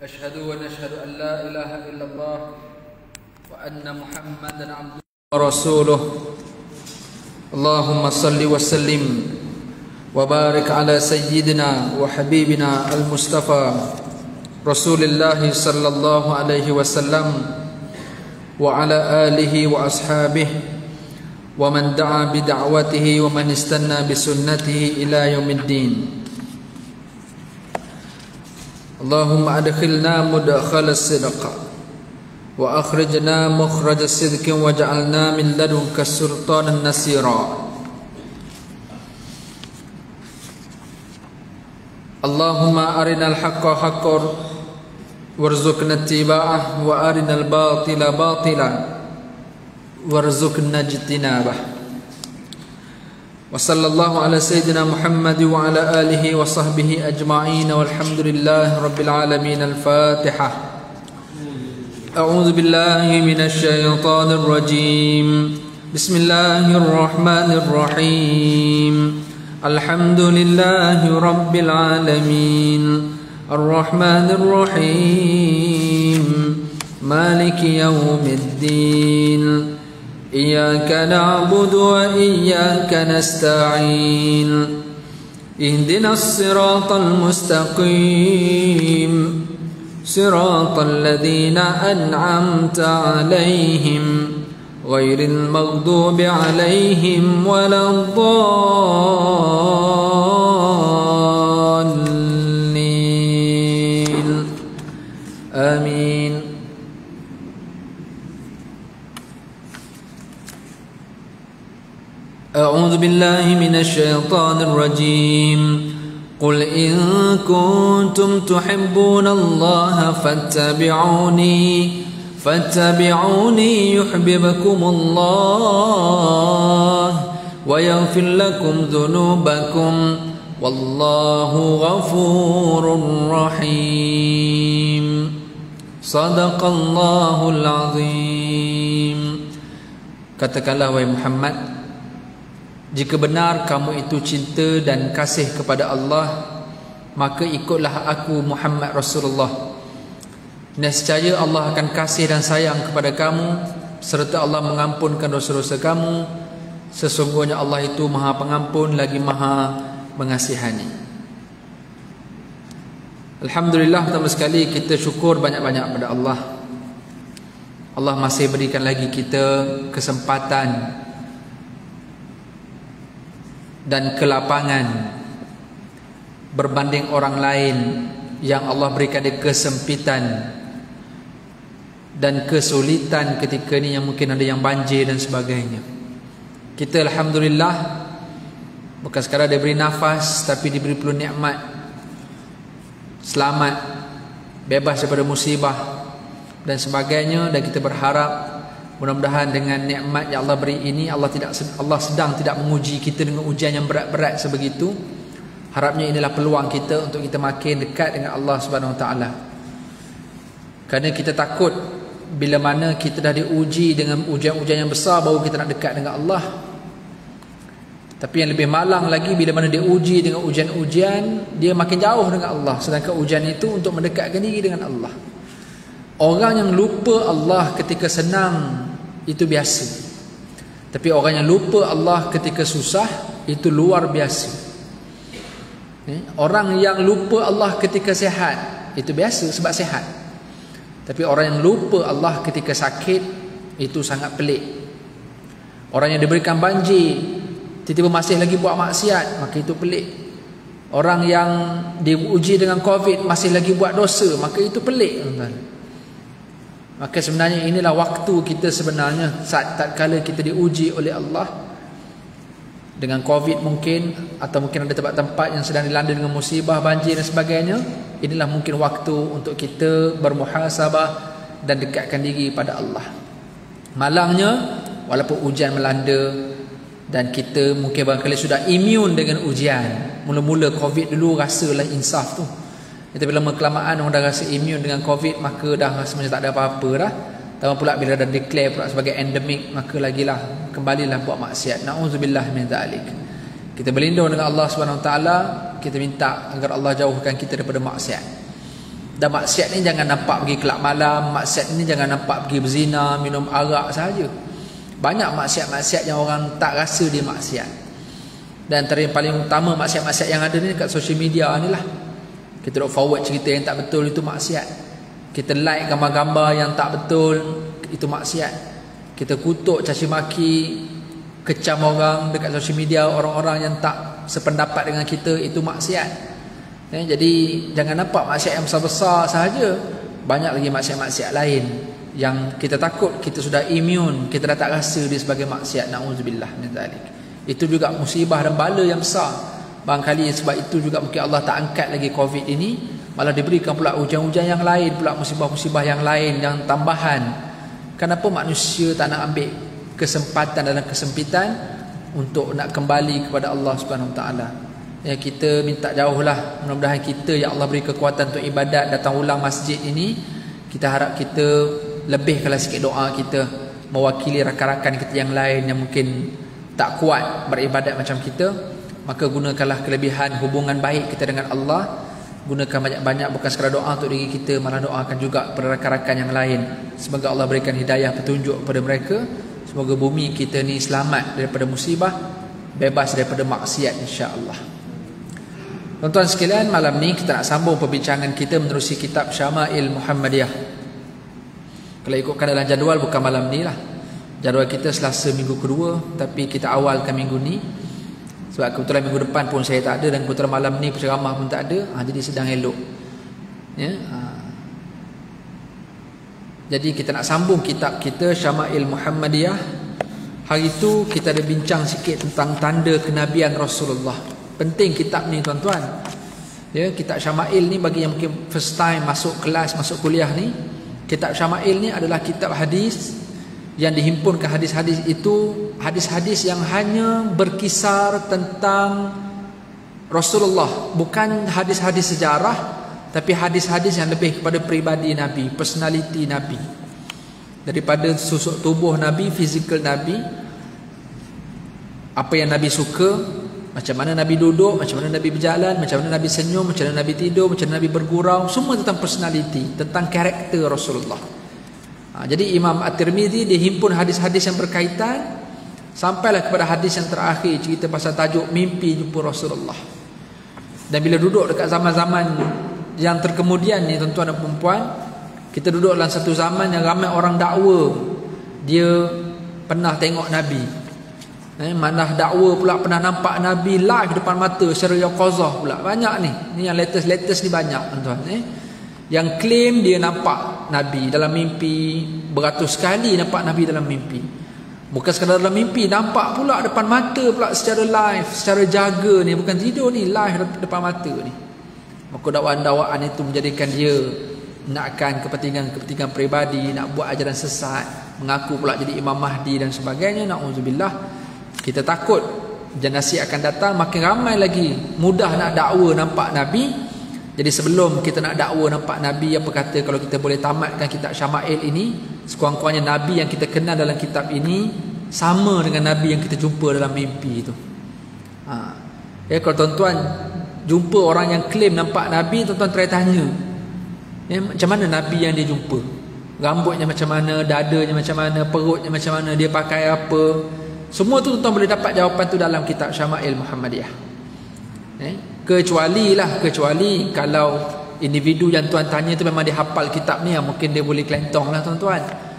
أشهد ونشهد أن لا إله إلا الله وأن محمدا عبده ورسوله اللهم صل وسلم وبارك على سيدنا وحبيبنا المصطفى رسول الله صلى الله عليه وسلم وعلى آله وأصحابه ومن دعا بدعوته ومن استنى بسنته إلى يوم الدين. اللهم أدخلنا مدخل الصدق وأخرجنا مخرج الصدق وجعلنا من لدنك سلطانا نصيرا. اللهم أرنا الحق حقا وارزقنا اتباعه وأرنا الباطل باطلا وارزقنا اجتنابه. وصلى الله على سيدنا محمد وعلى آله وصحبه أجمعين والحمد لله رب العالمين. الفاتحة. أعوذ بالله من الشيطان الرجيم. بسم الله الرحمن الرحيم. الحمد لله رب العالمين الرحمن الرحيم مالك يوم الدين إياك نعبد وإياك نستعين اهدنا الصراط المستقيم صراط الذين أنعمت عليهم غير المغضوب عليهم ولا الضالين آمين. أعوذ بالله من الشيطان الرجيم. قل إن كنتم تحبون الله فاتبعوني يحببكم الله ويغفر لكم ذنوبكم والله غفور رحيم. صدق الله العظيم. Katakanlah wahai Muhammad, jika benar kamu itu cinta dan kasih kepada Allah, maka ikutlah aku Muhammad Rasulullah. Nescaya Allah akan kasih dan sayang kepada kamu, serta Allah mengampunkan dosa-dosa kamu. Sesungguhnya Allah itu Maha Pengampun lagi Maha Mengasihani. Alhamdulillah, pertama sekali kita syukur banyak-banyak pada Allah. Allah masih berikan lagi kita kesempatan dan kelapangan berbanding orang lain yang Allah berikan dia kesempitan dan kesulitan ketika ni, yang mungkin ada yang banjir dan sebagainya. Kita alhamdulillah bukan sekadar diberi nafas, tapi diberi peluang nikmat, selamat, bebas daripada musibah dan sebagainya. Dan kita berharap mudah-mudahan dengan nikmat yang Allah beri ini, Allah sedang tidak menguji kita dengan ujian yang berat-berat sebegitu. Harapnya inilah peluang kita untuk kita makin dekat dengan Allah Subhanahu Wa Taala. Kerana kita takut bila mana kita dah diuji dengan ujian-ujian yang besar, baru kita nak dekat dengan Allah. Tapi yang lebih malang lagi, bila mana dia uji dengan ujian-ujian, dia makin jauh dengan Allah. Sedangkan ujian itu untuk mendekatkan diri dengan Allah. Orang yang lupa Allah ketika senang itu biasa, tapi orang yang lupa Allah ketika susah itu luar biasa. Orang yang lupa Allah ketika sihat itu biasa sebab sihat, tapi orang yang lupa Allah ketika sakit itu sangat pelik. Orang yang diberikan banjir tiba-tiba masih lagi buat maksiat, maka itu pelik. Orang yang diuji dengan COVID masih lagi buat dosa, maka itu pelik. Maka sebenarnya inilah waktu kita sebenarnya, saat tatkala kita diuji oleh Allah dengan COVID mungkin, atau mungkin ada tempat-tempat yang sedang dilanda dengan musibah, banjir dan sebagainya. Inilah mungkin waktu untuk kita bermuhasabah dan dekatkan diri pada Allah. Malangnya, walaupun ujian melanda dan kita mungkin barangkali sudah imun dengan ujian. Mula-mula COVID dulu rasalah insaf tu. Tapi lama kelamaan orang dah rasa imun dengan COVID, maka dah rasa macam tak ada apa-apa dah. Tambah pula bila dah declare pula sebagai endemik, maka lagilah kembalilah buat maksiat. Na'udzubillah min dzalik. Kita berlindung dengan Allah Subhanahu Wa Taala, kita minta agar Allah jauhkan kita daripada maksiat. Dan maksiat ni jangan nampak pergi kelab malam, maksiat ni jangan nampak pergi berzina, minum arak sahaja. Banyak maksiat-maksiat yang orang tak rasa dia maksiat. Dan antara yang paling utama maksiat-maksiat yang ada ni dekat social media ni lah. Kita duk forward cerita yang tak betul, itu maksiat. Kita like gambar-gambar yang tak betul, itu maksiat. Kita kutuk, caci maki, kecam orang dekat social media, orang-orang yang tak sependapat dengan kita, itu maksiat. Jadi jangan nampak maksiat yang besar-besar sahaja. Banyak lagi maksiat-maksiat lain yang kita takut, kita sudah imun, kita dah tak rasa dia sebagai maksiat. Na'udzubillah min zalik. Itu juga musibah dan bala yang besar. Barangkali sebab itu juga mungkin Allah tak angkat lagi COVID ini, malah diberikan pula hujan-hujan yang lain, pula musibah-musibah yang lain, yang tambahan. Kenapa manusia tak nak ambil kesempatan dalam kesempitan untuk nak kembali kepada Allah Subhanahu Wa Taala? Ya, kita minta jauhlah, mudah-mudahan kita, ya Allah, beri kekuatan untuk ibadat, datang ulang masjid ini. Kita harap kita lebihkanlah sikit doa kita, mewakili rakan-rakan kita yang lain yang mungkin tak kuat beribadat macam kita. Maka gunakanlah kelebihan hubungan baik kita dengan Allah. Gunakan banyak-banyak, bukan sekadar doa untuk diri kita, malah doakan juga kepada rakan-rakan yang lain. Semoga Allah berikan hidayah, petunjuk kepada mereka. Semoga bumi kita ni selamat daripada musibah, bebas daripada maksiat, insya-Allah. Tuan-tuan sekalian, malam ni kita nak sambung perbincangan kita menerusi kitab Syama'il Muhammadiyah. Kalau ikutkan dalam jadual, bukan malam ni lah. Jadual kita Selasa minggu kedua, tapi kita awalkan minggu ni sebab kebetulan minggu depan pun saya tak ada, dan kebetulan malam ni penceramah pun tak ada. Jadi sedang elok, ya. Jadi kita nak sambung kitab kita Syama'il Muhammadiyah. Hari itu kita ada bincang sikit tentang tanda kenabian Rasulullah. Penting kitab ni, tuan-tuan. Ya, kitab Syama'il ni bagi yang mungkin first time masuk kelas, masuk kuliah ni, kitab Syama'il ni adalah kitab hadis yang dihimpunkan hadis-hadis itu, hadis-hadis yang hanya berkisar tentang Rasulullah, bukan hadis-hadis sejarah, tapi hadis-hadis yang lebih kepada peribadi Nabi, personality Nabi, daripada susuk tubuh Nabi, fizikal Nabi, apa yang Nabi suka, macam mana Nabi duduk, macam mana Nabi berjalan, macam mana Nabi senyum, macam mana Nabi tidur, macam mana Nabi bergurau. Semua tentang personality, tentang karakter Rasulullah. Jadi Imam At-Tirmidzi dia himpun hadis-hadis yang berkaitan sampailah kepada hadis yang terakhir, cerita pasal tajuk mimpi jumpa Rasulullah. Dan bila duduk dekat zaman-zaman yang terkemudian ni, tuan-tuan dan perempuan, kita duduk dalam satu zaman yang ramai orang dakwa dia pernah tengok Nabi. Mana dakwa pula pernah nampak Nabi live depan mata secara yaqazah pula. Banyak ni. Ni yang latest ni banyak, tuan-tuan. Yang claim dia nampak Nabi dalam mimpi, beratus kali nampak Nabi dalam mimpi. Bukan sekadar dalam mimpi, nampak pula depan mata pula secara live, secara jaga ni, bukan tidur ni, live depan mata ni. Maka dakwaan-dakwaan itu menjadikan dia nakkan kepentingan peribadi, nak buat ajaran sesat, mengaku pula jadi Imam Mahdi dan sebagainya. Na'udzubillah. Kita takut generasi akan datang makin ramai lagi mudah nak dakwa nampak Nabi. Jadi sebelum kita nak dakwa nampak Nabi, apa kata kalau kita boleh tamatkan kitab Syama'il ini, sekurang-kurangnya Nabi yang kita kenal dalam kitab ini sama dengan Nabi yang kita jumpa dalam mimpi itu. Ya, kalau tuan-tuan jumpa orang yang claim nampak Nabi, tuan-tuan try tanya, ya, macam mana Nabi yang dia jumpa? Rambutnya macam mana, dadanya macam mana, perutnya macam mana, dia pakai apa? Semua tu tuan-tuan boleh dapat jawapan tu dalam kitab Syama'il Muhammadiyah. Kecuali kalau individu yang tuan tanya tu memang dia hafal kitab ni, mungkin dia boleh kelentong lah, tuan-tuan.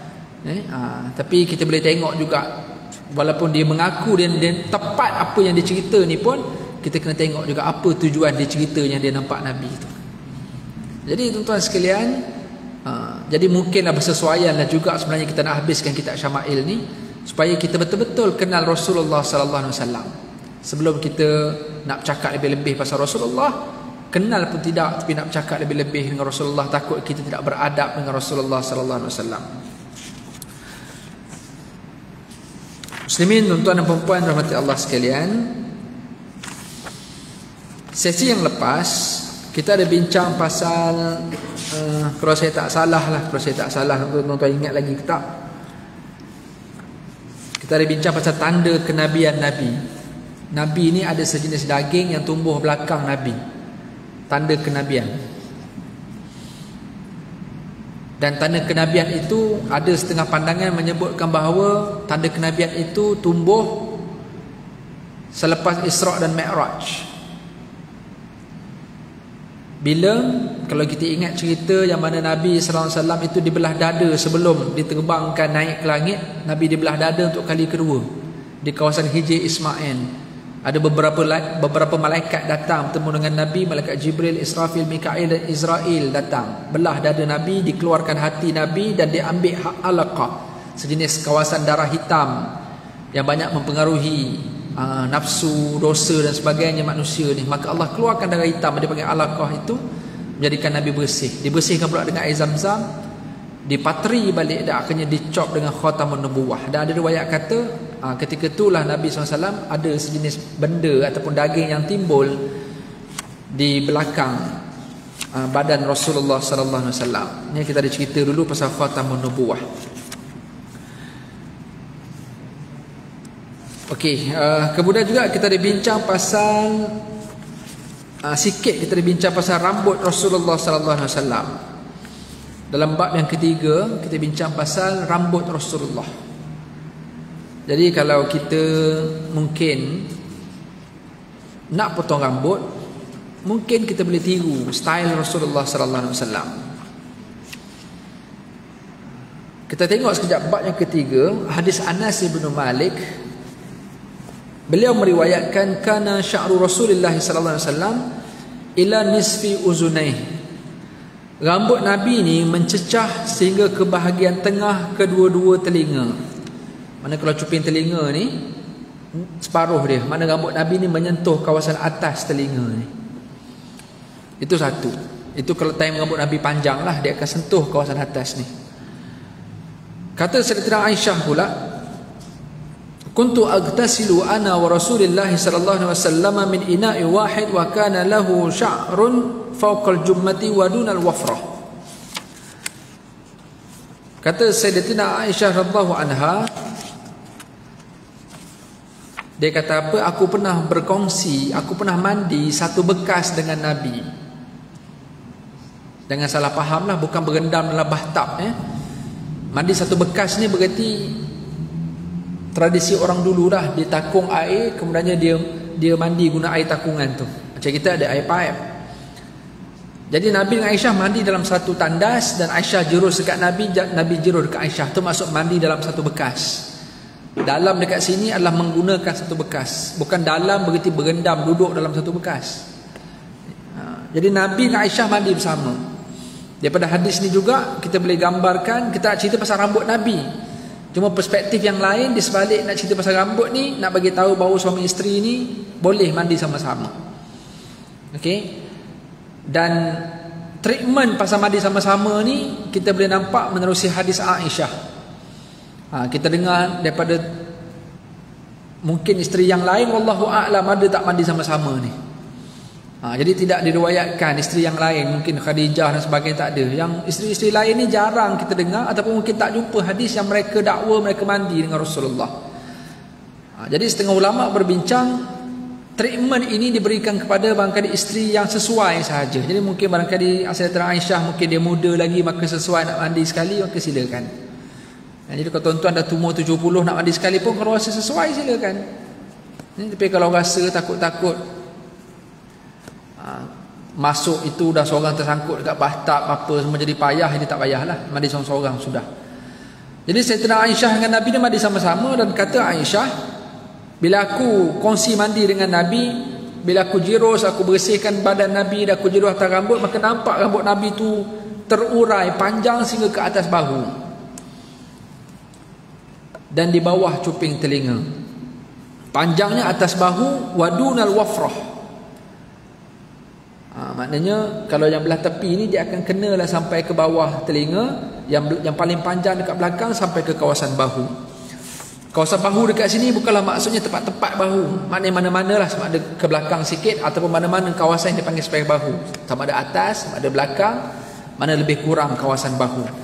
Tapi kita boleh tengok juga, walaupun dia mengaku dia tepat apa yang dia cerita ni pun, kita kena tengok juga apa tujuan dia cerita yang dia nampak Nabi tu. Jadi tuan-tuan sekalian, jadi mungkinlah bersesuaian lah juga sebenarnya kita nak habiskan kitab Syama'il ni, supaya kita betul-betul kenal Rasulullah sallallahu alaihi wasallam. Sebelum kita nak bercakap lebih-lebih pasal Rasulullah, kenal pun tidak, tapi nak bercakap lebih-lebih dengan Rasulullah, takut kita tidak beradab dengan Rasulullah sallallahu alaihi wasallam. Muslimin, tuan-tuan dan puan-puan rahmati Allah sekalian, sesi yang lepas kita ada bincang pasal kalau saya tak salah, tuan-tuan ingat lagi ke tak? Kita ada bincang pasal tanda kenabian Nabi. Nabi ni ada sejenis daging yang tumbuh belakang Nabi. Tanda kenabian. Dan tanda kenabian itu ada setengah pandangan menyebutkan bahawa tanda kenabian itu tumbuh selepas Isra' dan Mi'raj. Bila, kalau kita ingat cerita yang mana Nabi sallallahu alaihi wasallam itu dibelah dada sebelum diterbangkan naik ke langit, Nabi dibelah dada untuk kali kedua di kawasan Hijr Ismail. Ada beberapa malaikat datang bertemu dengan Nabi, malaikat Jibril, Israfil, Mikail dan Israel datang. Belah dada Nabi, dikeluarkan hati Nabi dan diambil alaqah, sejenis kawasan darah hitam yang banyak mempengaruhi nafsu, dosa dan sebagainya manusia ni. Maka Allah keluarkan darah hitam, dia panggil alaqah itu, menjadikan Nabi bersih. Dibersihkan pula dengan air Zam-Zam, dipatri balik dan akhirnya dicop dengan khatamun nubuwah. Dan ada riwayat kata ketika itulah Nabi SAW ada sejenis benda ataupun daging yang timbul di belakang badan Rasulullah sallallahu alaihi wasallam. Ni kita ada cerita dulu pasal khatamun nubuwah. Okey, kemudian juga kita ada bincang pasal sikit kita ada bincang pasal rambut Rasulullah sallallahu alaihi wasallam. Dalam bab yang ketiga kita bincang pasal rambut Rasulullah. Jadi kalau kita mungkin nak potong rambut, mungkin kita boleh tiru style Rasulullah sallallahu alaihi wasallam. Kita tengok sekejap bab yang ketiga, hadis Anas bin Malik. Beliau meriwayatkan kana sya'ru Rasulullah sallallahu alaihi wasallam ila nisfi uzunai. Rambut Nabi ni mencecah sehingga ke bahagian tengah kedua-dua telinga. Mana kalau cuping telinga ni separuh dia, mana rambut Nabi ni menyentuh kawasan atas telinga ni. Itu satu. Itu kalau time rambut Nabi panjang lah, dia akan sentuh kawasan atas ni. Kata Sayyidatina Aisyah pula, kuntu agtasilu ana wa Rasulullah sallallahu alaihi wasallam min ina'i wahid wa kana lahu sya'run fawqa al-jummati wa duna al-wafrah. Kata Sayyidatina Aisyah radhiyallahu anha, dia kata apa? Aku pernah berkongsi, aku pernah mandi satu bekas dengan Nabi. Jangan salah faham lah, bukan berendam dalam bathtub. Mandi satu bekas ni berarti tradisi orang dulu dah, dia takung air, kemudiannya dia mandi guna air takungan tu. Macam kita ada air pipe. Jadi Nabi dengan Aisyah mandi dalam satu tandas, dan Aisyah jerus dekat Nabi, Nabi jerus dekat Aisyah. Tu maksud mandi dalam satu bekas. Dalam dekat sini adalah menggunakan satu bekas. Bukan dalam berarti berendam, duduk dalam satu bekas. Jadi Nabi dan Aisyah mandi bersama. Daripada hadis ni juga kita boleh gambarkan, kita nak cerita pasal rambut Nabi. Cuma perspektif yang lain, di sebalik nak cerita pasal rambut ni, nak bagi tahu bahawa suami isteri ni boleh mandi sama-sama. Okey. Dan treatment pasal mandi sama-sama ni kita boleh nampak menerusi hadis Aisyah. Kita dengar daripada mungkin isteri yang lain, wallahu a'lam, ada tak mandi sama-sama ni. Jadi tidak diriwayatkan isteri yang lain, mungkin Khadijah dan sebagainya, tak ada. Yang isteri-isteri lain ni jarang kita dengar, ataupun mungkin tak jumpa hadis yang mereka dakwa mereka mandi dengan Rasulullah. Jadi setengah ulama berbincang, treatment ini diberikan kepada barangkali isteri yang sesuai sahaja. Jadi mungkin barangkali Sayyidatina Aisyah mungkin dia muda lagi, maka sesuai nak mandi sekali, maka silakan. Jadi kalau tuan-tuan dah tumur 70 nak mandi sekali pun, kalau rasa sesuai silakan. Tapi kalau rasa takut-takut masuk itu dah seorang tersangkut dekat bathtub apa semua jadi payah, ini tak payahlah, mandi seorang-seorang sudah. Jadi Sayyidatina Aisyah dengan Nabi ni mandi sama-sama, dan kata Aisyah, bila aku kongsi mandi dengan Nabi, bila aku jirus, aku bersihkan badan Nabi dan aku jirus atas rambut, maka nampak rambut Nabi tu terurai panjang sehingga ke atas bahu dan di bawah cuping telinga. Panjangnya atas bahu, wadunal wafrah. Maknanya kalau yang belah tepi ni dia akan kenalah sampai ke bawah telinga, yang paling panjang dekat belakang sampai ke kawasan bahu. Kawasan bahu dekat sini bukanlah maksudnya tepat-tepat bahu, maknanya mana-mana lah, sama ada ke belakang sikit ataupun mana-mana kawasan yang dipanggil sebagai bahu, sama ada atas, sama ada belakang, mana lebih kurang kawasan bahu.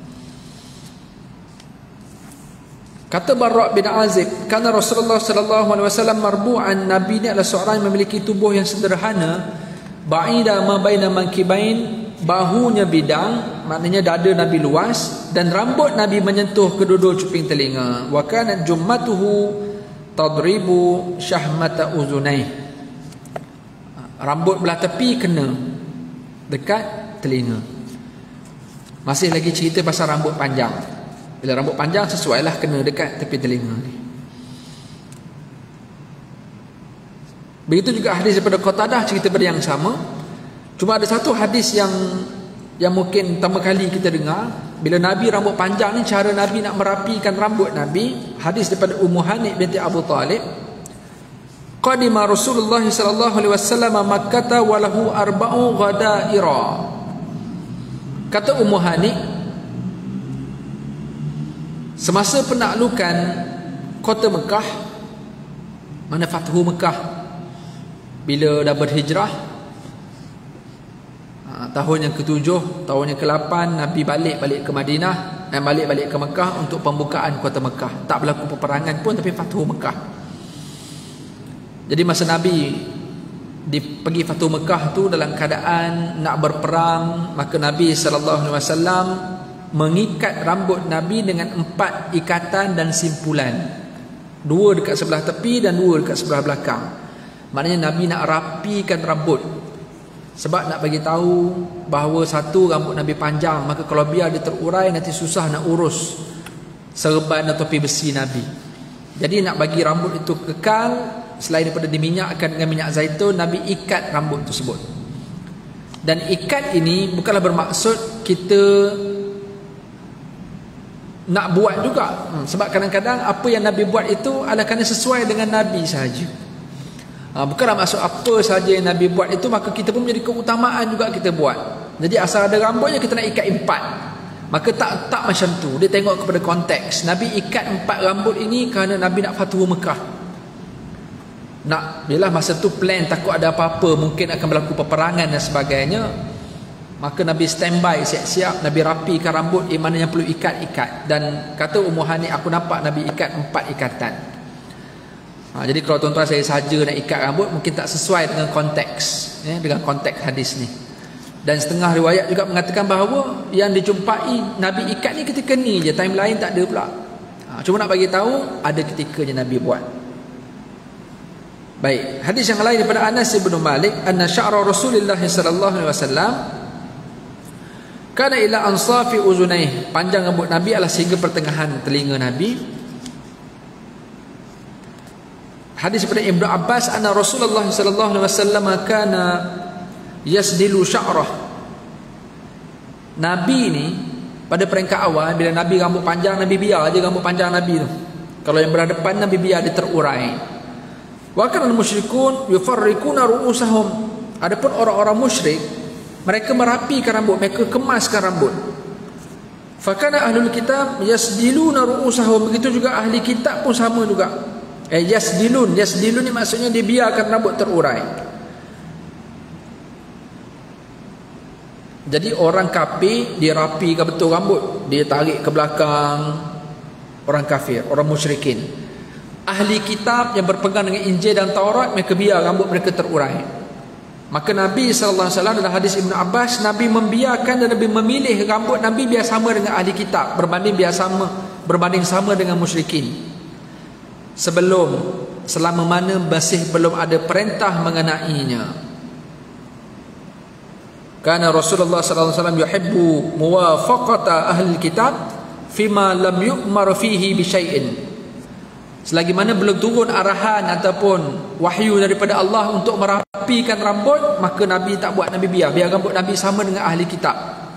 Kata Barra' bin Azib, karena Rasulullah sallallahu alaihi wasallam marbu'an, Nabi ni adalah seorang yang memiliki tubuh yang sederhana, ba'ida ma baina mankibain, bahunya bidang, maknanya dada Nabi luas, dan rambut Nabi menyentuh kedua-dua cuping telinga. Wa kanat jummatuhu tadribu syahmata uzunai. Rambut belah tepi kena dekat telinga. Masih lagi cerita pasal rambut panjang. Bila rambut panjang sesuailah kena dekat tepi telinga ni. Begitu juga hadis daripada Qatadah cerita pada yang sama. Cuma ada satu hadis yang mungkin pertama kali kita dengar. Bila Nabi rambut panjang ni, cara Nabi nak merapikan rambut Nabi. Hadis daripada Ummu Hani binti Abu Talib. Qadima Rasulullah sallallahu alaihi wasallam Makkah wa lahu arba'u ghadaira. Kata Ummu Hani, semasa penaklukan kota Mekah, mana Fathu Mekah, bila dah berhijrah, tahun yang ke-7, tahun yang ke-8 Nabi balik ke Madinah dan balik ke Mekah untuk pembukaan kota Mekah. Tak berlaku peperangan pun, tapi Fathu Mekah. Jadi masa Nabi pergi Fathu Mekah tu dalam keadaan nak berperang, maka Nabi SAW mengikat rambut Nabi dengan 4 ikatan dan simpulan. 2 dekat sebelah tepi dan 2 dekat sebelah belakang. Maknanya Nabi nak rapikan rambut, sebab nak bagi tahu bahawa satu, rambut Nabi panjang, maka kalau biar dia terurai nanti susah nak urus serban atau topi besi Nabi. Jadi nak bagi rambut itu kekal, selain daripada diminyakkan dengan minyak zaitun, Nabi ikat rambut tersebut. Dan ikat ini bukanlah bermaksud kita nak buat juga, sebab kadang-kadang apa yang Nabi buat itu adalah kerana sesuai dengan Nabi sahaja. Bukanlah maksud apa sahaja yang Nabi buat itu maka kita pun menjadi keutamaan juga kita buat. Jadi asal ada rambutnya kita nak ikat 4, maka tak macam tu. Dia tengok kepada konteks. Nabi ikat 4 rambut ini kerana Nabi nak Fathu Mekah. Bila masa tu plan takut ada apa-apa, mungkin akan berlaku peperangan dan sebagainya, maka Nabi standby siap-siap. Nabi rapikan rambut, mana yang perlu ikat. Dan kata Ummu Hani, aku nampak Nabi ikat 4 ikatan. Jadi kalau tuan-tuan saya sahaja nak ikat rambut, mungkin tak sesuai dengan konteks, dengan konteks hadis ni. Dan setengah riwayat juga mengatakan bahawa yang dijumpai Nabi ikat ni ketika ni je, time lain tak ada pula. Cuma nak bagi tahu ada ketikanya Nabi buat. Baik, hadis yang lain daripada Anas bin Malik, anna sya'ra Rasulullah sallallahu alaihi wasallam kana ila ansafi uzunaih. Panjang rambut Nabi adalah sehingga pertengahan telinga Nabi. Hadis daripada Ibnu Abbas, anna Rasulullah sallallahu alaihi wasallam kana yasdilu sya'rah. Nabi ni pada peringkat awal, bila Nabi rambut panjang, Nabi biar aja rambut panjang Nabi tu. Kalau yang berhadapan, Nabi biar dia terurai. Wa kana al-musyrikun yufarriquna ru'usahum. Adapun orang-orang musyrik, mereka merapikan rambut, mereka kemaskan rambut. Fa kana ahlul kitab yasdiluna ru'usahum. Begitu juga ahli kitab pun sama juga. Yasdilun ni maksudnya dia biarkan rambut terurai. Jadi orang kafir dia rapikan betul rambut, dia tarik ke belakang. Orang kafir, orang musyrikin. Ahli kitab yang berpegang dengan Injil dan Taurat, mereka biar rambut mereka terurai. Maka Nabi sallallahu alaihi wasallam dalam hadis Ibnu Abbas, Nabi membiarkan dan Nabi memilih rambut Nabi biar sama dengan ahli kitab berbanding sama dengan musyrikin. Selama mana masih belum ada perintah mengenainya. Karena Rasulullah sallallahu alaihi wasallam yuhibbu muwafaqata ahli kitab fima lam yu'mar fihi bi syai'in. Selagi mana belum turun arahan ataupun wahyu daripada Allah untuk merapikan rambut, maka Nabi tak buat, Nabi biar rambut Nabi sama dengan ahli kitab.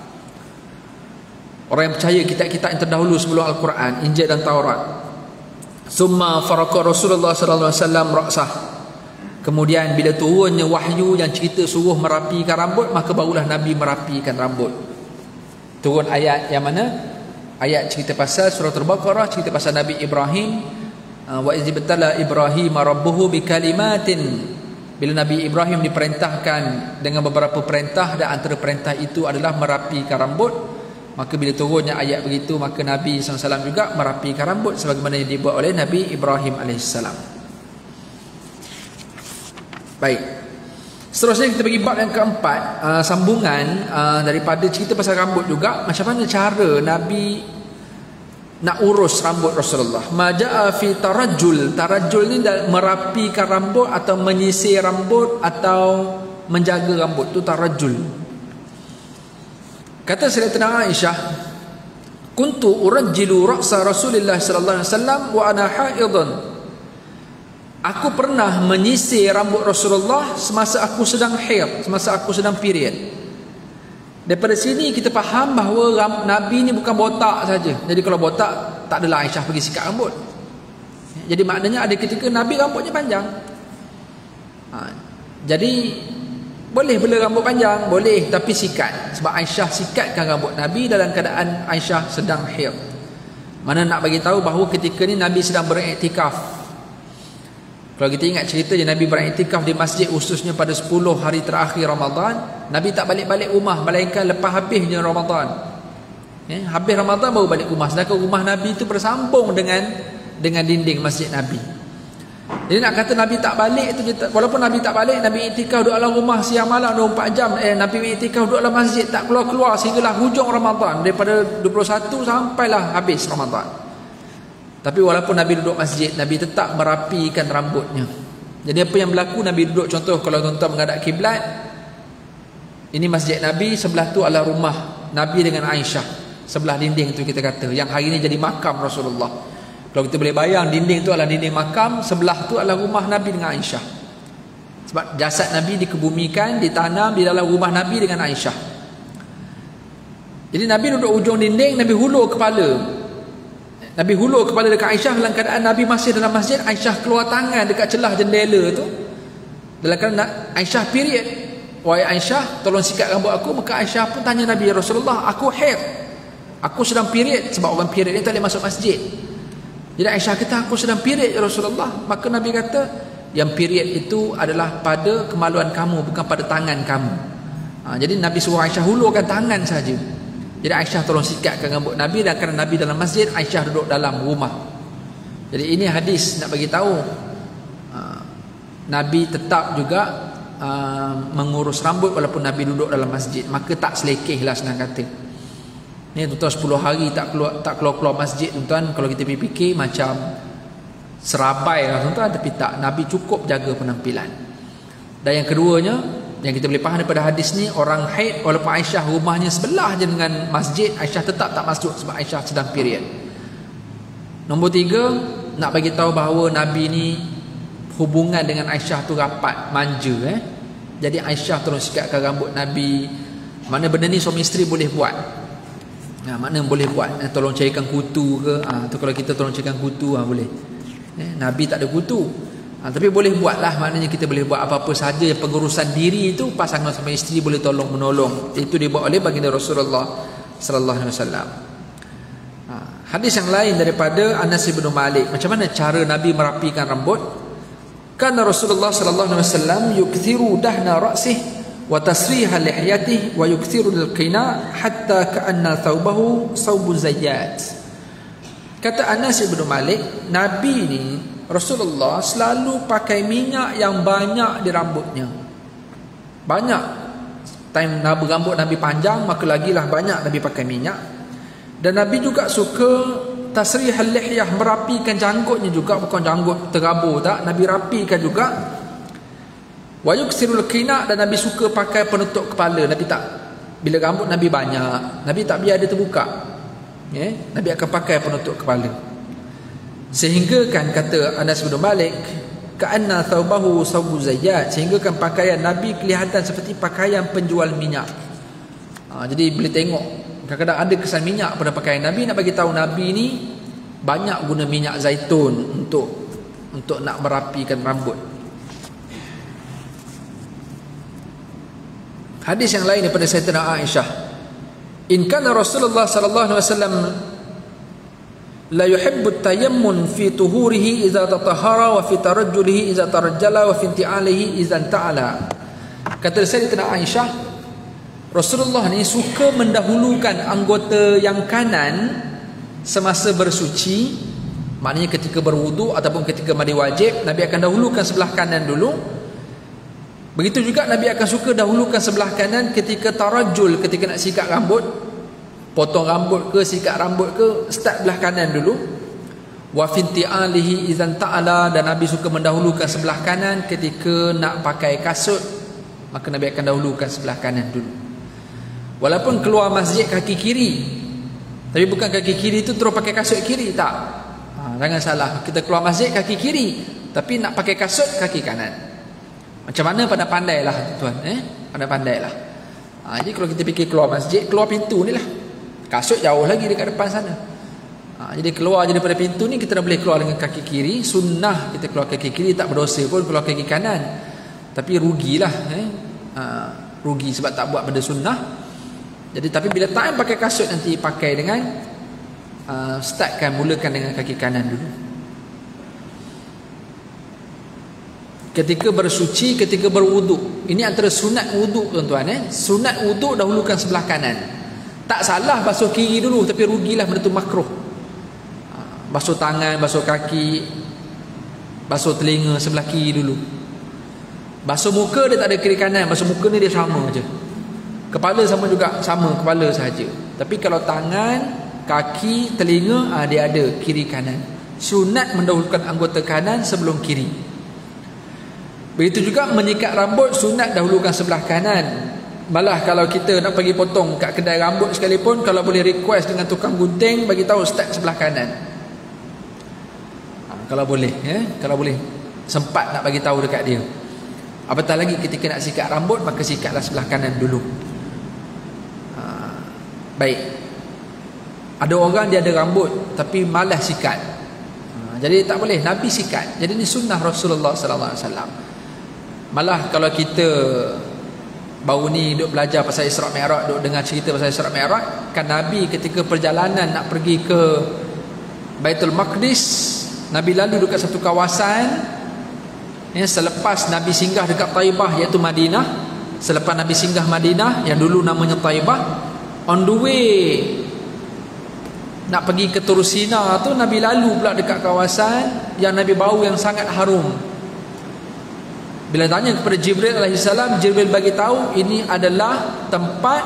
Orang yang percaya kitab-kitab yang terdahulu sebelum Al-Quran, Injil dan Taurat. Summa faraka Rasulullah sallallahu alaihi wasallam ra'sah. Kemudian bila turunnya wahyu yang cerita suruh merapikan rambut, maka barulah Nabi merapikan rambut. Turun ayat yang mana? Ayat cerita pasal surah Al-Baqarah, cerita pasal Nabi Ibrahim. Wa iz ibtala Ibrahim rabbuhu bikalimatin. Bila Nabi Ibrahim diperintahkan dengan beberapa perintah, dan antara perintah itu adalah merapikan rambut. Maka bila turunnya ayat begitu, maka Nabi SAW juga merapikan rambut sebagaimana yang dibuat oleh Nabi Ibrahim AS. Baik. Seterusnya kita bagi bab yang keempat, sambungan daripada cerita pasal rambut juga. Macam mana cara Nabi nak urus rambut Rasulullah. Maja'a fi tarajjul. Tarajjul ni merapikan rambut atau menyisir rambut atau menjaga rambut, tu tarajjul. Kata Sayyidatina Aisyah, kuntu urajjilu ra'sa Rasulullah sallallahu alaihi wasallam wa ana haidun. Aku pernah menyisir rambut Rasulullah semasa aku sedang haid, semasa aku sedang period. Daripada sini kita faham bahawa Nabi ni bukan botak saja. Jadi kalau botak, tak adalah Aisyah pergi sikat rambut. Jadi maknanya ada ketika Nabi rambutnya panjang. Jadi boleh bela rambut panjang, boleh, tapi sikat. Sebab Aisyah sikatkan rambut Nabi dalam keadaan Aisyah sedang haid. Mana nak bagi tahu bahawa ketika ni Nabi sedang beriktikaf. Kalau kita ingat cerita je, Nabi beriktikaf di masjid khususnya pada 10 hari terakhir Ramadan. Nabi tak balik-balik rumah, melainkan lepas habisnya Ramadan. Habis Ramadan baru balik rumah. Sedangkan rumah Nabi itu bersambung dengan dinding masjid Nabi. Jadi nak kata Nabi tak balik itu, walaupun Nabi tak balik, Nabi iktikaf duduk dalam rumah siang malam 24 jam. Nabi iktikaf duduk dalam masjid, tak keluar-keluar sehinggalah hujung Ramadan, daripada 21 sampailah habis Ramadan. Tapi walaupun Nabi duduk masjid, Nabi tetap merapikan rambutnya. Jadi apa yang berlaku, Nabi duduk, contoh kalau tuan-tuan menghadap kiblat, ini masjid Nabi, sebelah tu adalah rumah Nabi dengan Aisyah, sebelah dinding tu kita kata, yang hari ini jadi makam Rasulullah. Kalau kita boleh bayang, dinding tu adalah dinding makam, sebelah tu adalah rumah Nabi dengan Aisyah. Sebab jasad Nabi dikebumikan, ditanam di dalam rumah Nabi dengan Aisyah. Jadi Nabi duduk ujung dinding, Nabi hulur kepala. Nabi hulur kepala dekat Aisyah dalam keadaan Nabi masih dalam masjid. Aisyah keluar tangan dekat celah jendela tu dalam keadaan Aisyah period. Wahai Aisyah, tolong sikat rambut aku. Maka Aisyah pun tanya Nabi, ya Rasulullah, aku haid, aku sedang period. Sebab orang period ni tak boleh masuk masjid. Jadi Aisyah kata, aku sedang period ya Rasulullah. Maka Nabi kata, yang period itu adalah pada kemaluan kamu, bukan pada tangan kamu. Jadi Nabi suruh Aisyah hulurkan tangan saja. Jadi Aisyah tolong sikatkan rambut Nabi, dan kerana Nabi dalam masjid, Aisyah duduk dalam rumah. Jadi ini hadis nak bagi tahu Nabi tetap juga mengurus rambut walaupun Nabi duduk dalam masjid. Maka tak selekeh lah senang kata. Ni tuan-tuan 10 hari tak keluar masjid, tuan-tuan, kalau kita fikir macam serabai lah tuan-tuan, tapi tak, Nabi cukup jaga penampilan. Dan yang keduanya, yang kita boleh faham daripada hadis ni, orang haid walaupun Aisyah rumahnya sebelah je dengan masjid, Aisyah tetap tak masuk sebab Aisyah sedang period. Nombor 3, nak bagi tahu bahawa Nabi ni hubungan dengan Aisyah tu rapat, manja. Jadi Aisyah tolong sikatkan rambut Nabi. Mana benda ni suami isteri boleh buat. Mana boleh buat, tolong carikan kutu ke, tu kalau kita tolong carikan kutu boleh. Nabi tak ada kutu. Tapi boleh buatlah, maknanya kita boleh buat apa-apa saja yang pengurusan diri itu pasangan sama isteri boleh tolong menolong. Itu dibuat oleh baginda Rasulullah sallallahu alaihi wasallam. Hadis yang lain daripada Anas bin Malik, macam mana cara Nabi merapikan rambut? Kana Rasulullah sallallahu alaihi wasallam yukthiru dahna ra'sih wa tasriha lihyatihi wa yukthiru al-qina hatta ka'anna thawbahu thawbu zayyat. Kata Anas bin Malik, Nabi ni Rasulullah selalu pakai minyak yang banyak di rambutnya. Banyak. Time rambut Nabi panjang, maka lagilah banyak Nabi pakai minyak. Dan Nabi juga suka tasrihal lihyah, merapikan janggutnya juga, bukan janggut terabur tak, Nabi rapikan juga. Wa yuksirul qina, dan Nabi suka pakai penutup kepala. Nabi tak, bila rambut Nabi banyak, Nabi tak biar dia terbuka. Nabi akan pakai penutup kepala. Sehingga kan kata Anas bin Malik, ka'anna thawbahu thawbu zayyat, sehingga kan pakaian Nabi kelihatan seperti pakaian penjual minyak. Jadi boleh tengok kadang-kadang ada kesan minyak pada pakaian Nabi. Nak bagi tahu Nabi ni banyak guna minyak zaitun untuk nak merapikan rambut. Hadis yang lain daripada Sayyidatina Aisyah, in kana Rasulullah sallallahu alaihi wasallam la yuhibbu tayammun fi tuhurihi idza tatahhara wa fi tarajjulihi idza tarajjala wa fi inti'alihi idza ta'ala. Kata Sayyidatina Aisyah, Rasulullah ni suka mendahulukan anggota yang kanan semasa bersuci. Maknanya ketika berwudu ataupun ketika mandi wajib, Nabi akan dahulukan sebelah kanan dulu. Begitu juga Nabi akan suka dahulukan sebelah kanan ketika tarajul, ketika nak sikat rambut, potong rambut ke, sikat rambut ke, start belah kanan dulu. Wa finti'alihi idzan ta'ala, dan Nabi suka mendahulukan sebelah kanan ketika nak pakai kasut, maka Nabi akan dahulukan sebelah kanan dulu. Walaupun keluar masjid kaki kiri, tapi bukan kaki kiri itu terus pakai kasut kiri, tak. Jangan salah, kita keluar masjid kaki kiri, tapi nak pakai kasut kaki kanan. Macam mana pandai-pandailah tuan, pandai-pandailah. Jadi kalau kita fikir keluar masjid, keluar pintu ni lah. Kasut jauh lagi dekat depan sana. Jadi keluar je daripada pintu ni, kita dah boleh keluar dengan kaki kiri. Sunnah kita keluar kaki kiri, tak berdosa pun keluar kaki kanan. Tapi rugilah, rugi sebab tak buat benda sunnah. Jadi tapi bila time pakai kasut, nanti pakai dengan mulakan dengan kaki kanan dulu. Ketika bersuci, ketika berwuduk, ini antara sunat wuduk tuan-tuan. Sunat wuduk dahulukan sebelah kanan. Tak salah basuh kiri dulu, tapi rugilah benda tu makruh. Basuh tangan, basuh kaki, basuh telinga sebelah kiri dulu. Basuh muka dia tak ada kiri kanan, basuh muka ni dia sama je. Kepala sama juga, sama kepala sahaja. Tapi kalau tangan, kaki, telinga, dia ada kiri kanan. Sunat mendahulukan anggota kanan sebelum kiri. Begitu juga menyikat rambut, sunat dahulukan sebelah kanan. Malah kalau kita nak pergi potong kat kedai rambut sekalipun, kalau boleh request dengan tukang gunting, bagi tahu start sebelah kanan. Kalau boleh, kalau boleh sempat nak bagi tahu dekat dia. Apatah lagi ketika nak sikat rambut, maka sikatlah sebelah kanan dulu. Baik. Ada orang dia ada rambut tapi malas sikat. Jadi tak boleh, Nabi sikat. Jadi ini sunnah Rasulullah sallallahu alaihi wasallam. Malah kalau kita baru ni duk belajar pasal Isra Mi'raj, duk dengar cerita pasal Isra Mi'raj, kan Nabi ketika perjalanan nak pergi ke Baitul Maqdis, Nabi lalu dekat satu kawasan selepas Nabi singgah dekat Taibah, iaitu Madinah. Selepas Nabi singgah Madinah yang dulu namanya Taibah, on the way nak pergi ke Turusina tu, Nabi lalu pula dekat kawasan yang Nabi bau yang sangat harum. Bila tanya kepada Jibril alaihissalam, Jibril bagi tahu ini adalah tempat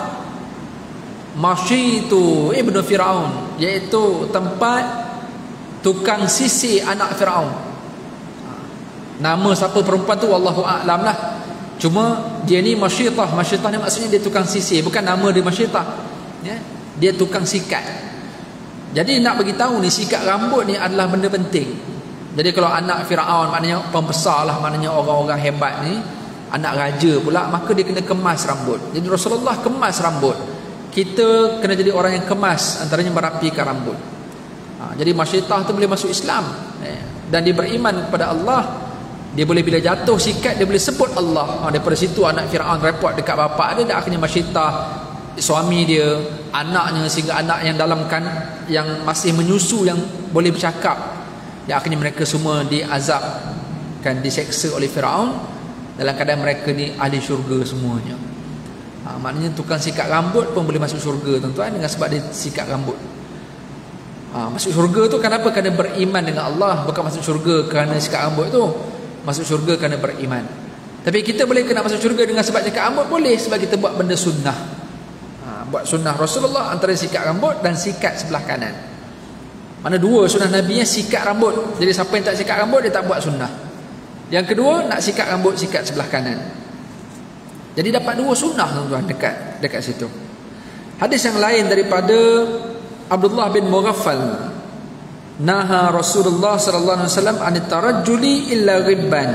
Masyitu Ibnu Fir'aun, iaitu tempat tukang sisir anak Fir'aun. Nama siapa perempuan tu wallahu a'lam lah. Cuma dia ni Masyitah. Masyitah ni maksudnya dia tukang sisir, bukan nama dia Masyitah. Dia tukang sikat. Jadi nak bagi tahu ni, sikat rambut ni adalah benda penting. Jadi kalau anak Fir'aun, maknanya pembesar lah, maknanya orang-orang hebat ni, anak raja pula, maka dia kena kemas rambut. Jadi Rasulullah kemas rambut. Kita kena jadi orang yang kemas, antaranya merapikan rambut. Jadi Masyitah tu boleh masuk Islam, dan dia beriman kepada Allah. Dia boleh bila jatuh sikat, dia boleh sebut Allah. Daripada situ anak Fir'aun report dekat bapak dia, dan akhirnya Masyitah, suami dia, anaknya, sehingga anak yang dalam yang masih menyusu, yang boleh bercakap, dan akhirnya mereka semua diazabkan, diseksa oleh Fir'aun, dalam keadaan mereka ni ahli syurga semuanya. Maknanya tukang sikat rambut pun boleh masuk syurga tuan-tuan, dengan sebab dia sikat rambut. Masuk syurga tu kenapa? Kerana beriman dengan Allah. Bukan masuk syurga kerana sikat rambut tu. Masuk syurga kerana beriman. Tapi kita boleh kena masuk syurga dengan sebab sikat rambut? Boleh, sebab kita buat benda sunnah. Buat sunnah Rasulullah, antara sikat rambut dan sikat sebelah kanan. Mana dua sunnah Nabi yang sikat rambut. Jadi siapa yang tak sikat rambut, dia tak buat sunnah. Yang kedua, nak sikat rambut, sikat sebelah kanan. Jadi dapat dua sunnah tuan-tuan dekat situ. Hadis yang lain daripada Abdullah bin Mughaffal, naha Rasulullah sallallahu alaihi wasallam an tarajjuli illa ghibban.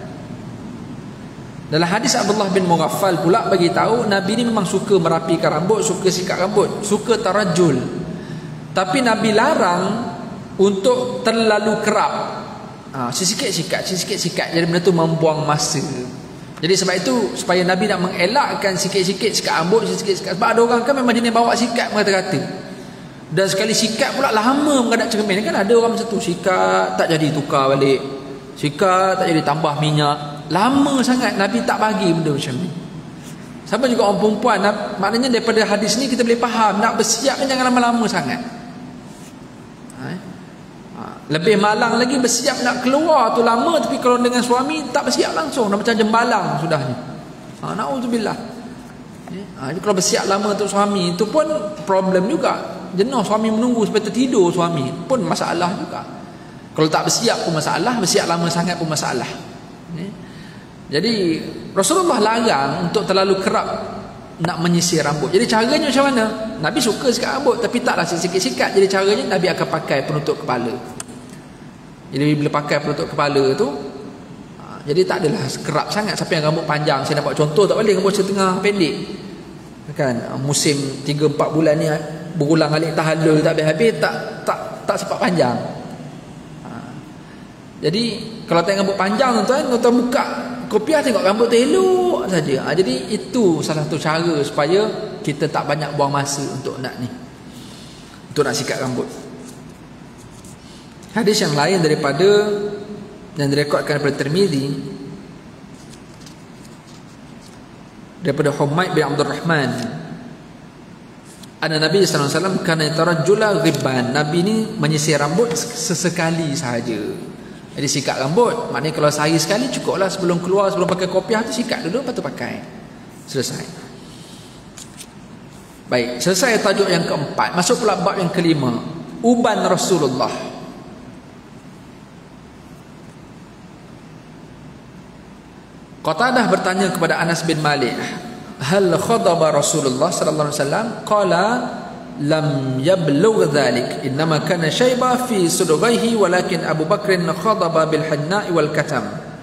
Dalam hadis Abdullah bin Mughaffal pula bagi tahu Nabi ni memang suka merapikan rambut, suka sikat rambut, suka tarajjul. Tapi Nabi larang untuk terlalu kerap. Sikit sikat. Jadi benda tu membuang masa. Jadi sebab itu, supaya Nabi nak mengelakkan sikit-sikit sikat rambut, sikit-sikit. Sebab ada orang kan memang jenis bawa sikat mengata-kata. Dan sekali sikat pula lama mengadap cermin. Kan ada orang macam tu, sikat tak jadi tukar balik, sikat tak jadi tambah minyak. Lama sangat Nabi tak bagi benda macam ni. Sama juga orang perempuan. Maknanya daripada hadis ni kita boleh faham, nak bersiap kan jangan lama-lama sangat. Lebih malang lagi bersiap nak keluar tu lama, tapi kalau dengan suami tak bersiap langsung, dah macam jembalang sudah ni. Na'udzubillah. Jadi kalau bersiap lama tu suami tu pun problem juga. Jenuh suami menunggu sampai tertidur, suami pun masalah juga. Kalau tak bersiap pun masalah, bersiap lama sangat pun masalah. Jadi Rasulullah larang untuk terlalu kerap nak menyisir rambut. Jadi caranya macam mana? Nabi suka sikat rambut, tapi taklah sikat-sikat. Jadi caranya Nabi akan pakai penutup kepala. Jadi bila pakai penutup kepala tu, jadi tak adalah kerap sangat. Siapa yang rambut panjang, saya nampak contoh tak boleh, rambut setengah pendek kan, musim 3-4 bulan ni berulang alik tahallul tak habis-habis, tak sempat panjang. Jadi kalau tengok rambut panjang tuan-tuan buka kopiah, tengok rambut tu elok saja. Jadi itu salah satu cara supaya kita tak banyak buang masa untuk nak sikat rambut. Hadis yang lain daripada yang direkodkan daripada Tirmizi, daripada Humaid bin Abdul Rahman, Nabi sallallahu alaihi wasallam kana tarajjula ghibban. Nabi ni menyisir rambut sesekali sahaja. Jadi sikat rambut, maknanya kalau sehari sekali cukuplah, sebelum keluar, sebelum pakai kopiah tu sikat dulu, lepas tu pakai. Selesai. Baik, selesai tajuk yang keempat. Masuk pula bab yang kelima, uban Rasulullah. Qatadah bertanya kepada Anas bin Malik, hal khadaba Rasulullah sallallahu alaihi wasallam? Qala lam yablugh dhalik, innama kana shayba fi sudghaihi, walakin Abu Bakr khadaba bil hanna'i wal katam.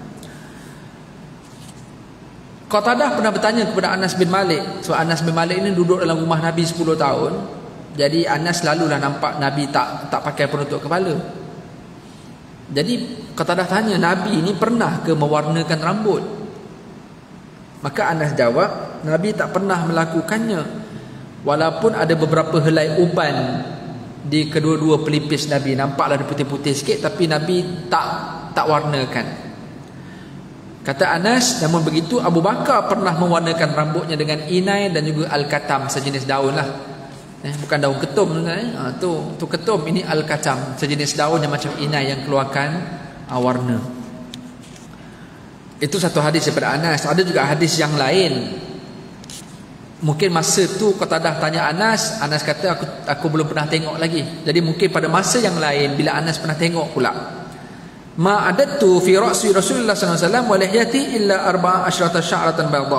Qatadah pernah bertanya kepada Anas bin Malik. So Anas bin Malik ini duduk dalam rumah Nabi 10 tahun. Jadi Anas selalulah nampak Nabi tak pakai penutup kepala. Jadi Qatadah tanya, Nabi ini pernah ke mewarnakan rambut? Maka Anas jawab, Nabi tak pernah melakukannya, walaupun ada beberapa helai uban di kedua-dua pelipis Nabi, nampaklah ada putih-putih sikit, tapi Nabi tak warnakan. Kata Anas, namun begitu Abu Bakar pernah mewarnakan rambutnya dengan inai dan juga al-katam, sejenis daun lah. Bukan daun ketum, tu ketum, ini al-katam, sejenis daun yang macam inai yang keluarkan warna. Itu satu hadis daripada Anas. Ada juga hadis yang lain. Mungkin masa tu Qatadah tanya Anas, Anas kata aku belum pernah tengok lagi. Jadi mungkin pada masa yang lain bila Anas pernah tengok pula. Ma adattu fi ra'si Rasulullah sallallahu alaihi wasallam wa lihyati illa 14 sya'ratan bayda.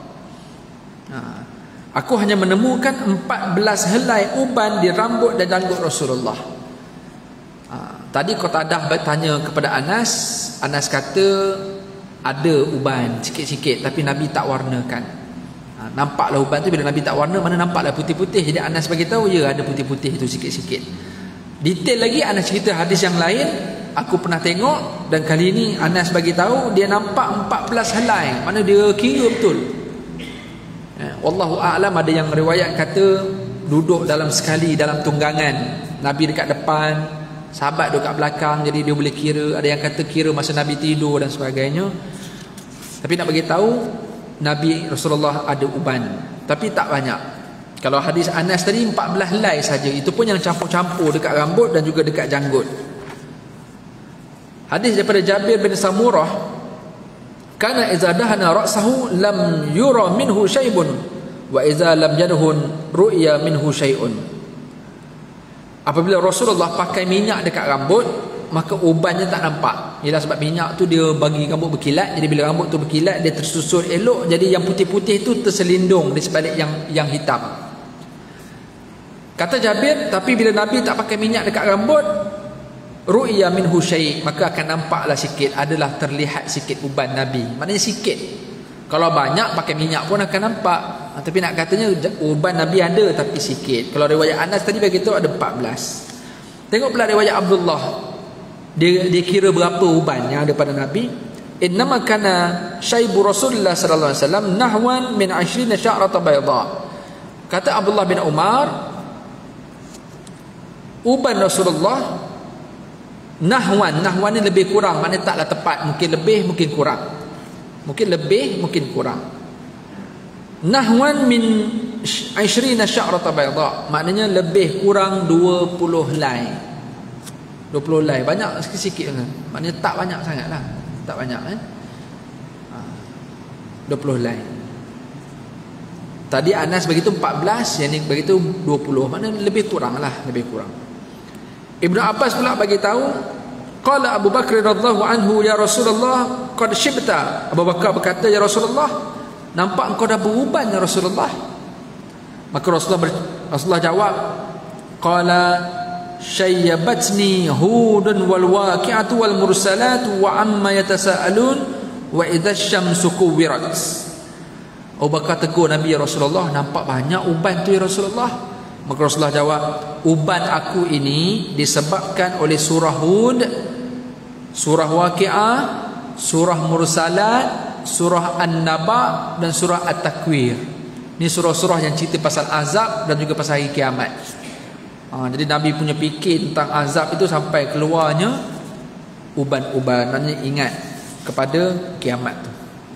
Aku hanya menemukan 14 helai uban di rambut dan janggut Rasulullah. Tadi Qatadah bertanya kepada Anas, Anas kata ada uban sikit-sikit tapi Nabi tak warnakan. Nampaklah uban tu, bila Nabi tak warna, mana nampaklah putih-putih. Jadi Anas bagi tahu, ya ada putih-putih tu sikit-sikit. Detail lagi Anas cerita hadis yang lain, aku pernah tengok, dan kali ini Anas bagi tahu dia nampak 14 helai. Mana dia kira betul. Wallahu a'lam. Ada yang riwayat kata duduk dalam sekali dalam tunggangan, Nabi dekat depan, sahabat duduk kat belakang, jadi dia boleh kira. Ada yang kata kira masa Nabi tidur dan sebagainya. Tapi nak bagi tahu, Nabi Rasulullah ada uban, tapi tak banyak. Kalau hadis Anas tadi 14 helai saja, itu pun yang campur-campur dekat rambut dan juga dekat janggut. Hadis daripada Jabir bin Samurah, kana idza dahana ra'sahu lam yura minhu shaybun wa idza lam yadhun ru'ya minhu shay'un. Apabila Rasulullah pakai minyak dekat rambut, maka ubannya tak nampak. Ialah sebab minyak tu dia bagi rambut berkilat. Jadi bila rambut tu berkilat, dia tersusun elok. Jadi yang putih-putih tu terselindung di sebalik yang hitam. Kata Jabir, tapi bila Nabi tak pakai minyak dekat rambut, ru'ya minhu syai', maka akan nampaklah sikit, adalah terlihat sikit uban Nabi. Maknanya sikit. Kalau banyak pakai minyak pun akan nampak. Tapi nak katanya uban Nabi ada tapi sikit. Kalau riwayat Anas tadi begitu ada 14. Tengok pula riwayat Abdullah. Dia kira berapa uban yang ada pada Nabi. Innama kana syaibu Rasulullah sallallahu alaihi wasallam nahwan min 20 sya'ratan bayda. Kata Abdullah bin Umar, uban Rasulullah nahwan ni lebih kurang, maknanya taklah tepat, mungkin lebih mungkin kurang. Mungkin lebih mungkin kurang. Nahwan min 20 sya'ratan bayda, maknanya lebih kurang 20 helai. 20 helai banyak sikit-sikit kan. Maknanya tak banyak sangatlah. Tak banyak 20 helai. Tadi Anas begitu 14, yang ni begitu 20. Maknanya lebih kurang lah, lebih kurang. Ibnu Abbas pula bagi tahu, qala Abu Bakr radhiyallahu anhu, ya Rasulullah, qad shibta. Abu Bakar berkata, ya Rasulullah, nampak engkau dah beruban ya Rasulullah. Maka Rasulullah jawab, qala syayyabatni hudun wal waqi'atu wal mursalat wa amma yatasaalun wa idza syamsu kuwirat. Abu Bakar tegur Nabi, ya Rasulullah, nampak banyak uban tu ya Rasulullah. Maka Rasulullah jawab, uban aku ini disebabkan oleh surah Hud, surah Waqi'ah, surah Mursalat, surah An-Naba dan surah At-Takwir. Ini surah-surah yang cerita pasal azab dan juga pasal hari kiamat. Jadi Nabi punya fikir tentang azab itu sampai keluarnya uban-uban. Maknanya ingat kepada kiamat tu.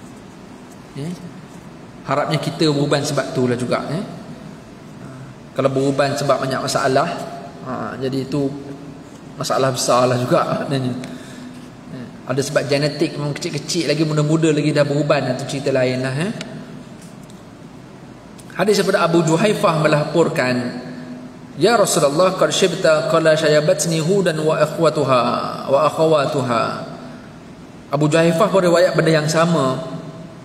Harapnya kita beruban sebab tu lah juga. Kalau beruban sebab banyak masalah, jadi itu masalah besar lah juga maknanya. Ada sebab genetik, memang kecil-kecil lagi, muda-muda lagi dah beruban, itu cerita lain lah. Hadis daripada Abu Juhaifah melaporkan, ya Rasulullah, qad shibta qala syayabatni hudan wa akhwatuha wa akhawatuha. Abu Juhaifah beriwayat benda yang sama.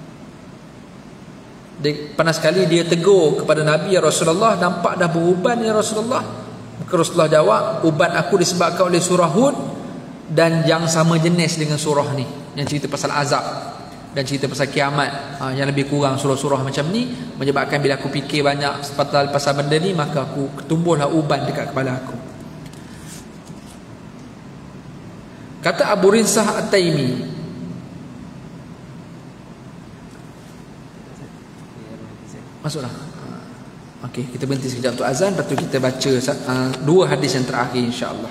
Pernah sekali dia tegur kepada Nabi, ya Rasulullah, nampak dah beruban ya Rasulullah. Maka Rasulullah jawab, uban aku disebabkan oleh surah Hud dan yang sama jenis dengan surah ni, yang cerita pasal azab dan cerita pasal kiamat. Yang lebih kurang surah-surah macam ni menyebabkan bila aku fikir banyak pasal benda ni, maka aku tumbuhlah uban dekat kepala aku. Kata Abu Rinsah At-Taimi, masuklah. Okey, kita berhenti sekejap untuk azan, lepas tu kita baca dua hadis yang terakhir insya-Allah.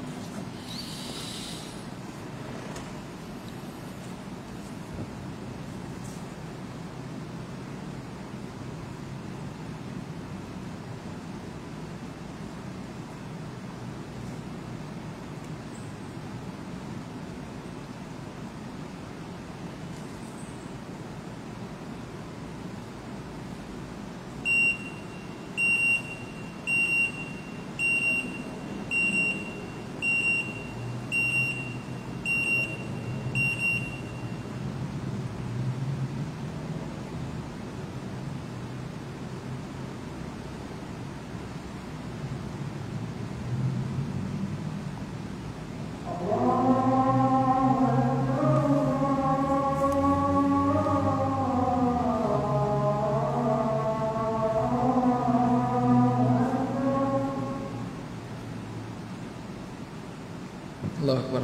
Allahu Akbar.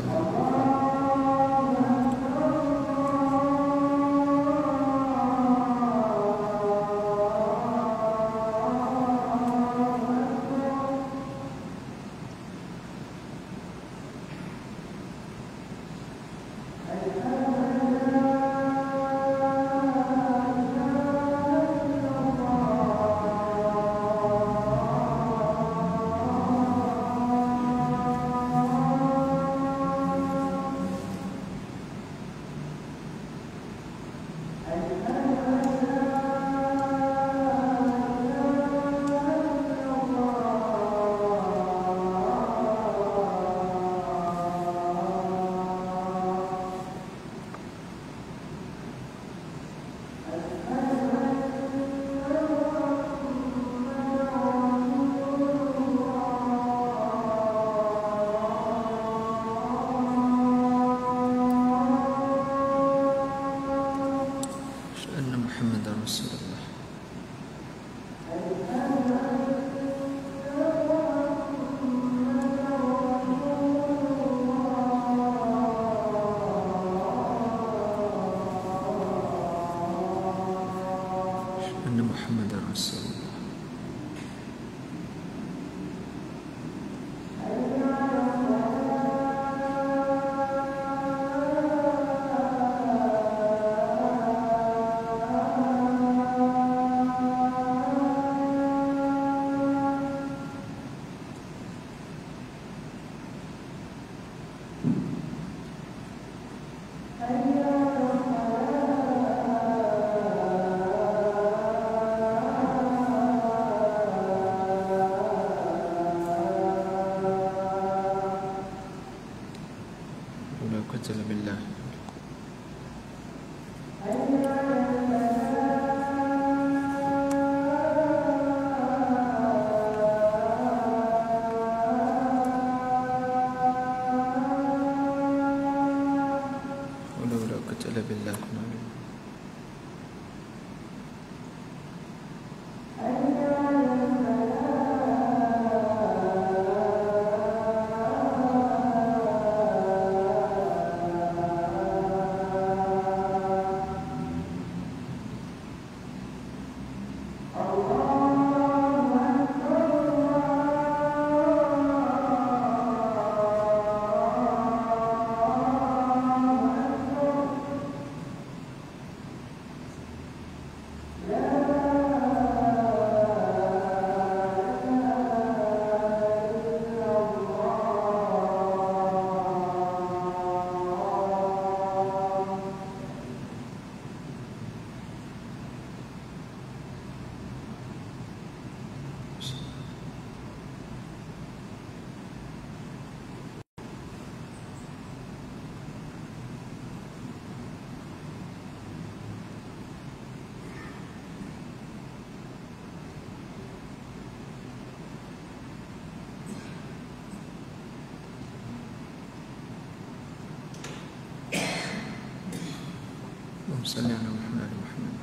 salli ala Muhammad wa Muhammad.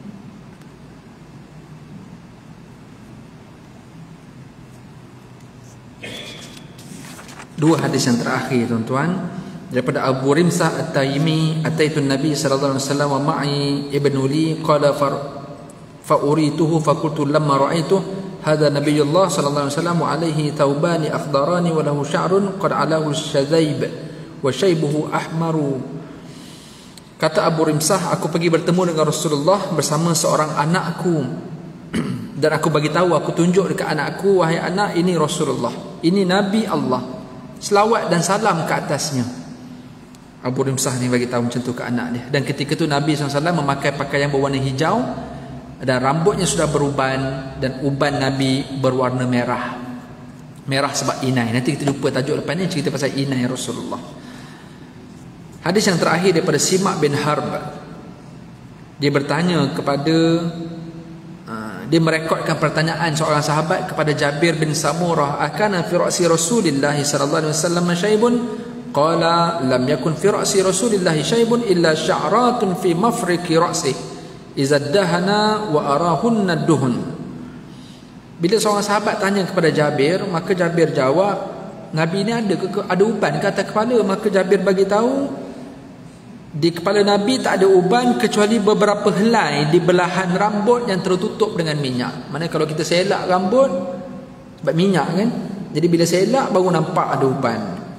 Dua hadis yang terakhir tuan-tuan, daripada Abu Rimsah At-Taimi, ataitu Nabi sallallahu alaihi wasallam wa ma'i ibnu li qala fa urituhu fa qultu lamma ra'aitu hadha nabiyullah sallallahu alaihi wasallam alaihi thawbani akhdarani wa lahu sya'run qad alahu syadzaib wa shaybuhu ahmaru. Kata Abu Rimsah, aku pergi bertemu dengan Rasulullah bersama seorang anakku dan aku bagi tahu, aku tunjuk dekat anakku, wahai anak, ini Rasulullah, ini Nabi Allah, selawat dan salam ke atasnya. Abu Rimsah ni bagi tahu macam tu ke anak dia. Dan ketika tu Nabi SAW memakai pakaian berwarna hijau dan rambutnya sudah beruban, dan uban Nabi berwarna merah. Merah sebab inai. Nanti kita jumpa tajuk lepas ni, cerita pasal inai Rasulullah. Hadis yang terakhir daripada Simak bin Harb. Dia bertanya kepada dia merekodkan pertanyaan seorang sahabat kepada Jabir bin Samurah, akana fi ra'si Rasulillah sallallahu alaihi wasallam syaibun? Qala lam yakun fi ra'si Rasulillah syaibun illa sya'ratun fi mafriqi ra'si idza dahana wa arahunna duhun. Bila seorang sahabat tanya kepada Jabir, maka Jabir jawab, Nabi ni ada uban ke atas kepala? Maka Jabir bagi tahu, di kepala Nabi tak ada uban kecuali beberapa helai di belahan rambut yang tertutup dengan minyak. Maksudnya kalau kita selak rambut sebab minyak kan, jadi bila selak baru nampak ada uban.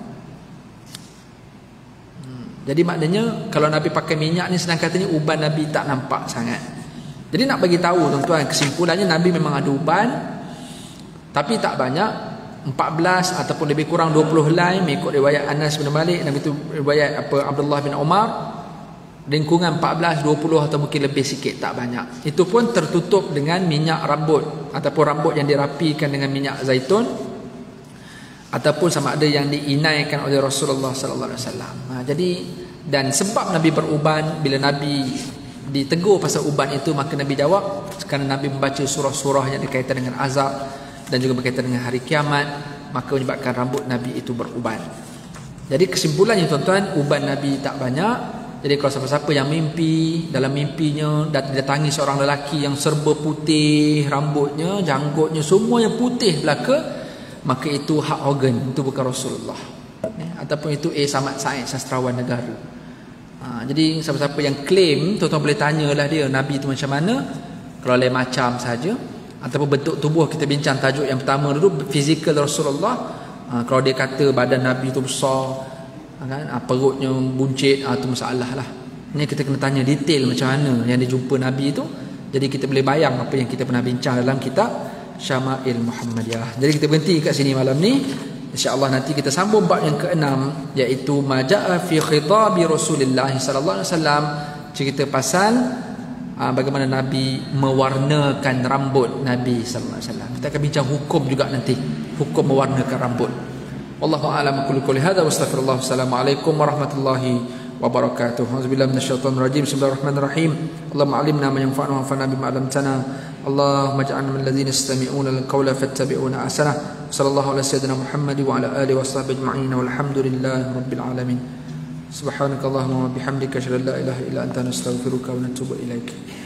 Jadi maknanya kalau Nabi pakai minyak ni, senang katanya uban Nabi tak nampak sangat. Jadi nak bagi tahu tuan-tuan, kesimpulannya Nabi memang ada uban, tapi tak banyak, 14 ataupun lebih kurang 20 helai mengikut riwayat Anas bin Malik, Nabi tu riwayat Abdullah bin Umar, lingkungan 14, 20 atau mungkin lebih sikit, tak banyak. Itu pun tertutup dengan minyak rambut ataupun rambut yang dirapikan dengan minyak zaitun, ataupun sama ada yang diinaikan oleh Rasulullah sallallahu alaihi wasallam. Jadi dan sebab Nabi beruban, bila Nabi ditegur pasal uban itu, maka Nabi jawab kerana Nabi membaca surah-surah yang berkaitan dengan azab dan juga berkaitan dengan hari kiamat, maka menyebabkan rambut Nabi itu beruban. Jadi kesimpulannya tuan-tuan, uban Nabi tak banyak. Jadi kalau siapa-siapa yang mimpi, dalam mimpinya datangi seorang lelaki yang serba putih, rambutnya, janggutnya semuanya putih belaka, maka itu hak organ, itu bukan Rasulullah. Ataupun itu Samad Said, sastrawan negara. Jadi siapa-siapa yang claim, tuan-tuan boleh tanyalah dia Nabi itu macam mana. Kalau lain macam saja, ataupun bentuk tubuh, kita bincang tajuk yang pertama dulu, fizikal Rasulullah. Kalau dia kata badan Nabi itu besar kan, perutnya buncit, itu masalah lah. Ini kita kena tanya detail macam mana yang dia jumpa Nabi itu. Jadi kita boleh bayang apa yang kita pernah bincang dalam kitab Syama'il Muhammadiyah. Jadi kita berhenti kat sini malam ni. InsyaAllah nanti kita sambung bab yang ke-6, iaitu Maja'a fi khitabi Rasulullah sallallahu alaihi wasallam, cerita pasal bagaimana Nabi mewarnakan rambut Nabi sallallahu alaihi wasallam. Kita akan bincang hukum juga nanti, hukum mewarnakan rambut. Wallahu a'lam kullu qouli hadza wa astaghfirullah. Assalamualaikum warahmatullahi wabarakatuh. Auzubillahi minasyaitonir rajim. Bismillahirrahmanirrahim. Allahumma 'allimna ma yanfa'una wanfa'na bima 'allamtana. Allahumma ij'alna minal ladzina yastami'una al-qawla fattabi'una ahsanah. Sallallahu ala sayyidina Muhammad wa ala alihi washabbihi ajma'in. Walhamdulillahi rabbil alamin. Subhanakallahumma wa bihamdika asyhadu an la ilaha illa anta nastaghfiruka wa natubu ilaik.